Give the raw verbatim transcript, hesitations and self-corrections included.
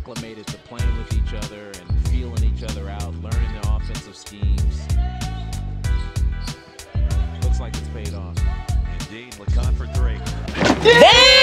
acclimated to playing with each other and feeling each other out, learning the offensive schemes. Looks like it's paid off. Indeed, Lecomte for three. Damn!